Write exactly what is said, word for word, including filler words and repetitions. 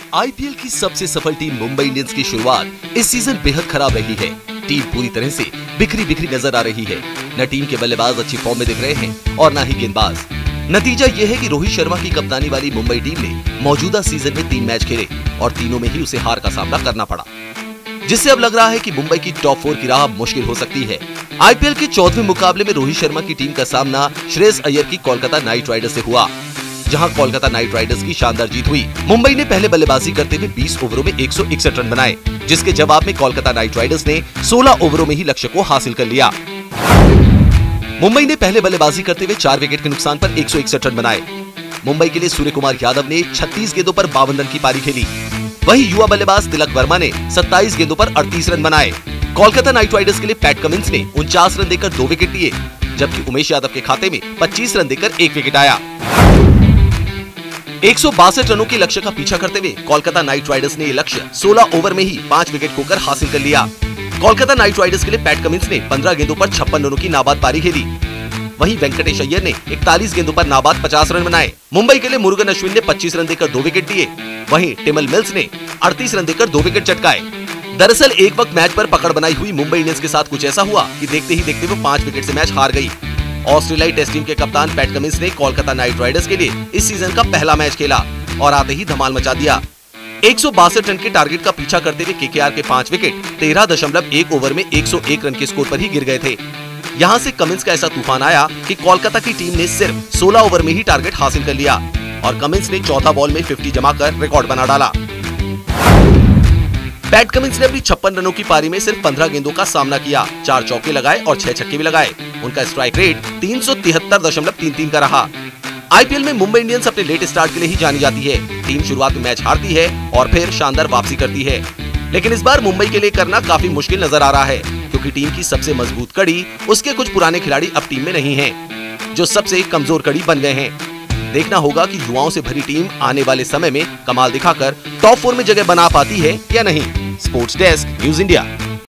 IPL की सबसे सफल टीम मुंबई इंडियंस की शुरुआत इस सीजन बेहद खराब रही है। टीम पूरी तरह से बिखरी बिखरी नजर आ रही है। न टीम के बल्लेबाज अच्छी फॉर्म में दिख रहे हैं और न ही गेंदबाज। नतीजा यह है कि रोहित शर्मा की कप्तानी वाली मुंबई टीम ने मौजूदा सीजन में तीन मैच खेले और तीनों में ही उसे हार का सामना करना पड़ा, जिससे अब लग रहा है कि मुंबई की टॉप फोर की राह मुश्किल हो सकती है। आईपीएल के चौदहवें मुकाबले में रोहित शर्मा की टीम का सामना श्रेयस अय्यर की कोलकाता नाइट राइडर्स से हुआ, जहां कोलकाता नाइट राइडर्स की शानदार जीत हुई। मुंबई ने पहले बल्लेबाजी करते हुए बीस ओवरों में एक सौ इकसठ रन बनाए, जिसके जवाब में कोलकाता नाइट राइडर्स ने सोलह ओवरों में ही लक्ष्य को हासिल कर लिया। मुंबई ने पहले बल्लेबाजी करते हुए चार विकेट के नुकसान पर एक सौ इकसठ रन बनाए। मुंबई के लिए सूर्य कुमार यादव ने छत्तीस गेंदों पर बावन रन की पारी खेली। वहीं युवा बल्लेबाज तिलक वर्मा ने सत्ताईस गेंदों पर अड़तीस रन बनाए। कोलकाता नाइट राइडर्स के लिए पैट कमिंस ने उनचास रन देकर दो विकेट लिए, जबकि उमेश यादव के खाते में पच्चीस रन देकर एक विकेट आया। एक सौ बासठ रनों के लक्ष्य का पीछा करते हुए कोलकाता नाइट राइडर्स ने ये लक्ष्य सोलह ओवर में ही पांच विकेट खोकर हासिल कर लिया। कोलकाता नाइट राइडर्स के लिए पैट कमिंस ने पंद्रह गेंदों पर छप्पन रनों की नाबाद पारी खेली। वहीं वेंकटेश अय्यर ने इकतालीस गेंदों पर नाबाद पचास रन बनाए। मुंबई के लिए मुरुगन अश्विन ने पच्चीस रन देकर दो विकेट लिए। वहीं टिमल मिल्स ने अड़तीस रन देकर दो विकेट चटकाए। दरअसल एक वक्त मैच पर पकड़ बनाई हुई मुंबई इंडियंस के साथ कुछ ऐसा हुआ कि देखते ही देखते वो पांच विकेट से मैच हार गई। ऑस्ट्रेलियाई टेस्ट टीम के कप्तान पैट कमिंस ने कोलकाता नाइट राइडर्स के लिए इस सीजन का पहला मैच खेला और आते ही धमाल मचा दिया। एक सौ बासठ रन के टारगेट का पीछा करते हुए केकेआर के पांच विकेट तेरह दशमलव एक ओवर में एक सौ एक रन के स्कोर पर ही गिर गए थे। यहां से कमिंस का ऐसा तूफान आया कि कोलकाता की टीम ने सिर्फ सोलह ओवर में ही टारगेट हासिल कर लिया और कमिंस ने चौथा बॉल में पचास जमाकर रिकॉर्ड बना डाला। पैट कमिंस ने अपनी छप्पन रनों की पारी में सिर्फ पंद्रह गेंदों का सामना किया, चार चौके लगाए और छह छक्के भी लगाए। उनका स्ट्राइक रेट तीन सौ तिहत्तर दशमलव तीन तीन का रहा। आईपीएल में मुंबई इंडियंस अपने लेट स्टार्ट के लिए ही जानी जाती है। टीम शुरुआत में मैच हारती है और फिर शानदार वापसी करती है, लेकिन इस बार मुंबई के लिए करना काफी मुश्किल नजर आ रहा है, क्योंकि टीम की सबसे मजबूत कड़ी उसके कुछ पुराने खिलाड़ी अब टीम में नहीं हैं, जो सबसे कमजोर कड़ी बन गए हैं। देखना होगा कि युवाओं से भरी टीम आने वाले समय में कमाल दिखाकर टॉप फोर में जगह बना पाती है या नहीं। Sports desk, news India.